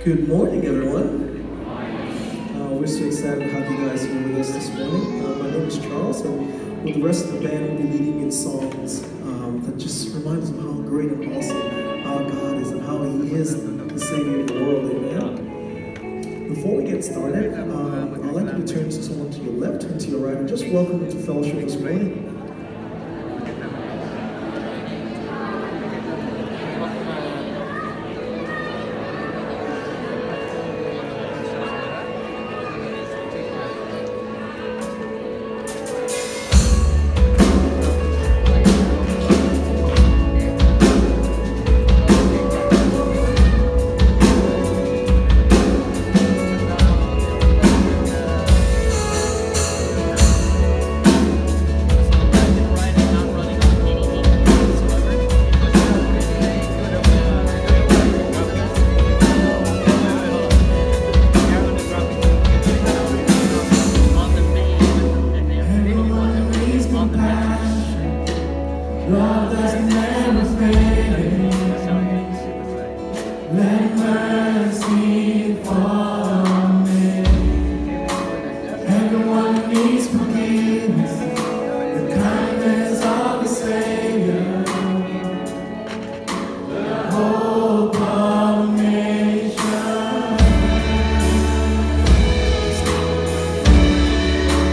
Good morning, everyone. We're so excited to have you guys here with us this morning. My name is Charles, and with the rest of the band, we'll be leading in songs that just remind us of how great and awesome our God is and how He is the Savior of the world. Amen. Before we get started, I'd like you to turn to someone to your left and to your right, and just welcome them to fellowship this morning.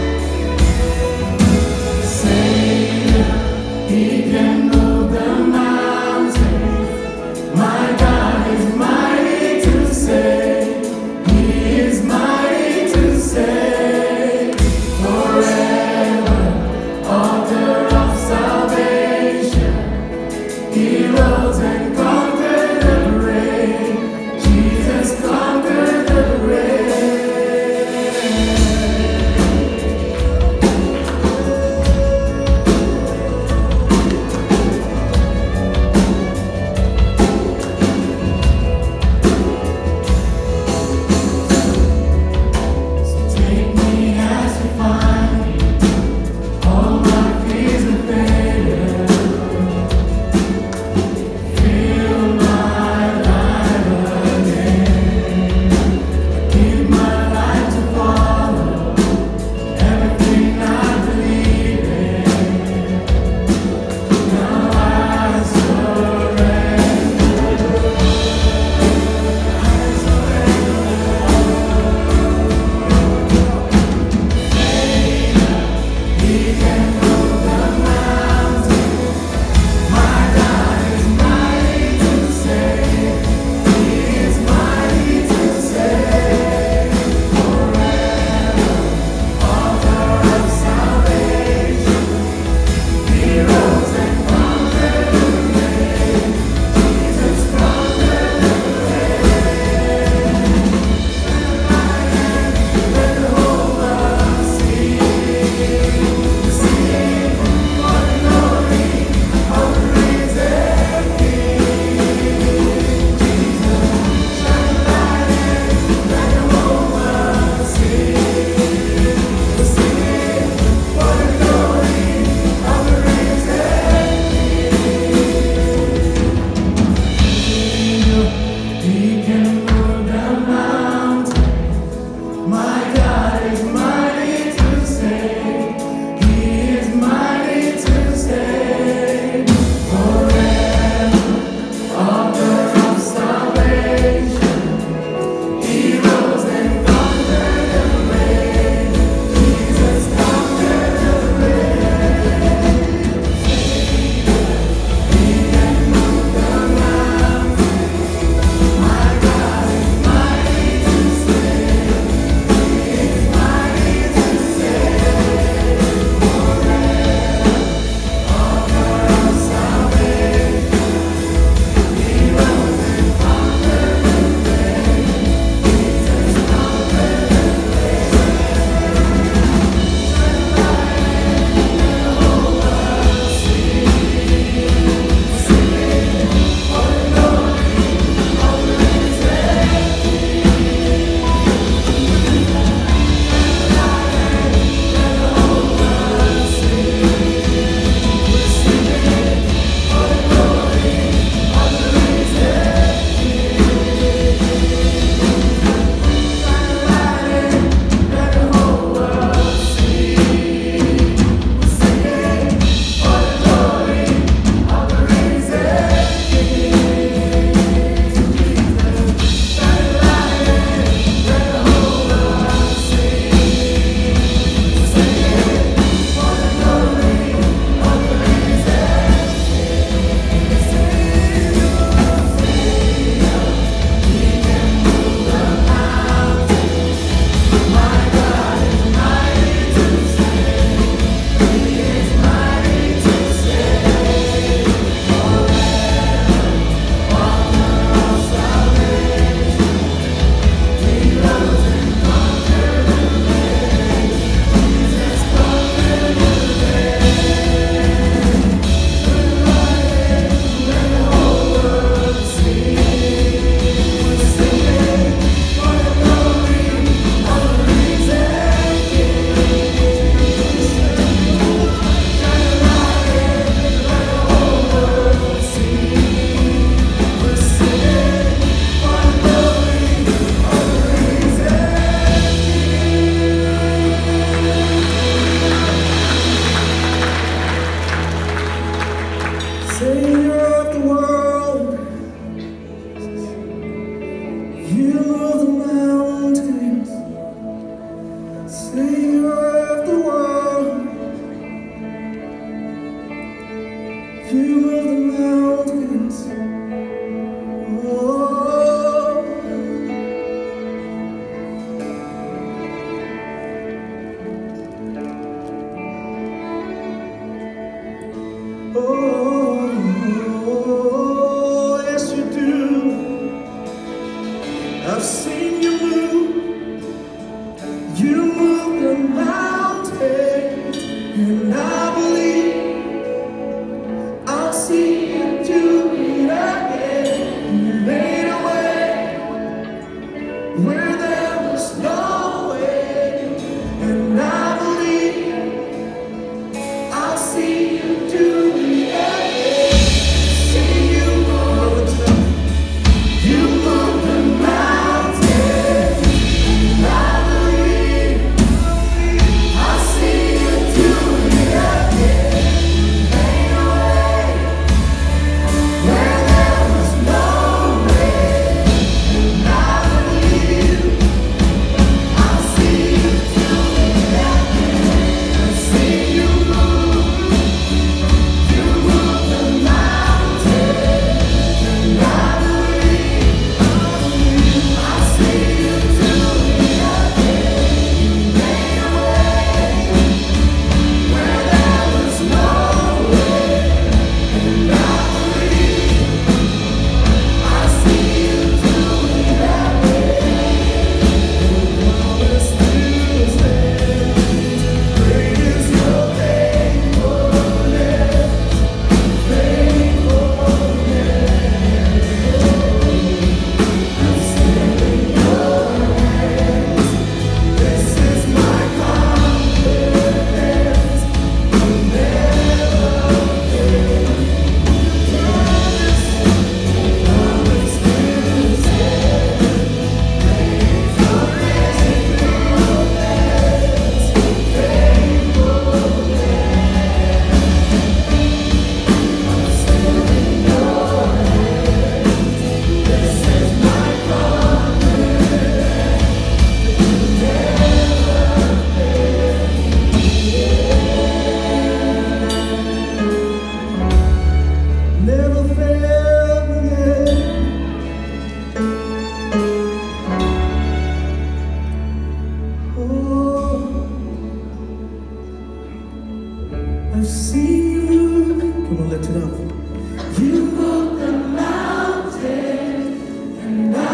He can move the mountains. Savior of the world, you move the mountains. Savior of the world, you move the mountains. Oh, yes you do. I've seen you move. You move the mountains, and I believe I'll see you do it again. You made a way where there was no way, and I believe I'll see you do it again. See you move the mountains. You move the mountains, and I believe I'll see you do it again. Made a way where there was no way, and I believe I'll see you do it again. I see you move the mountains, and I believe I'll see you do it again. Made a way where there was no way, and I believe I'll see you do it again. Aug.16, great is your faithfulness, I'm still in your hands. This is my confidence. You'll never fail. Promise to stand. Raise your faithfulness, I'm still in your hands. This is my confidence. You'll never fail me. Oh, I've seen you move. Come on, lift it up. You move the mountains, and I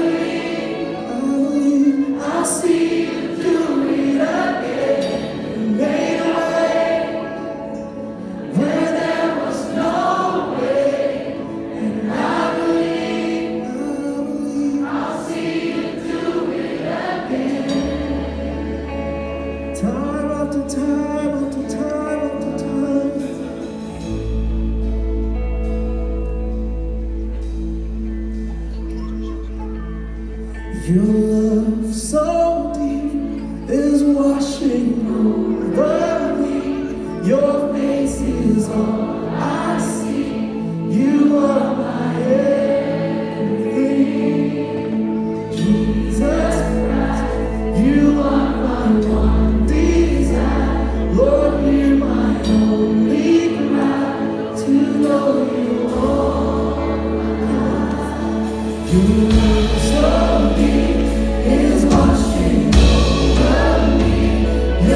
believe I'll see you do it again. You made a way where there was no way, and I believe I'll see you do it again. Time after time after time after time. Your love so deep is washing over me. Your face is all I see. You are my everything. Jesus Christ, you are my one desire. Lord, you're my only cry to know you all. Your love so deep is washing over me.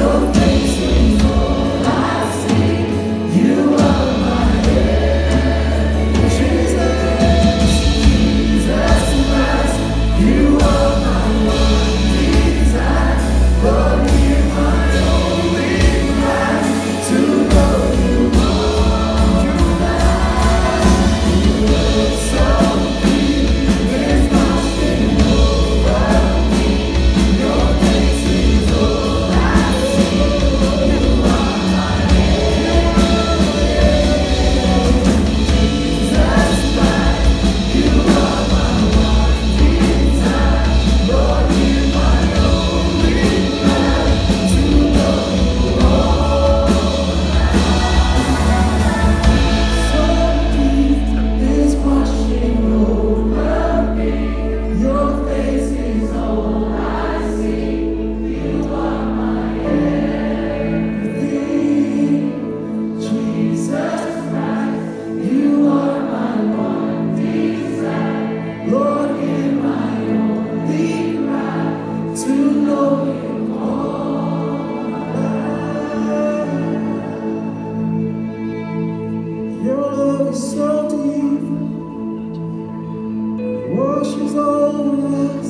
is so deep, washes over us.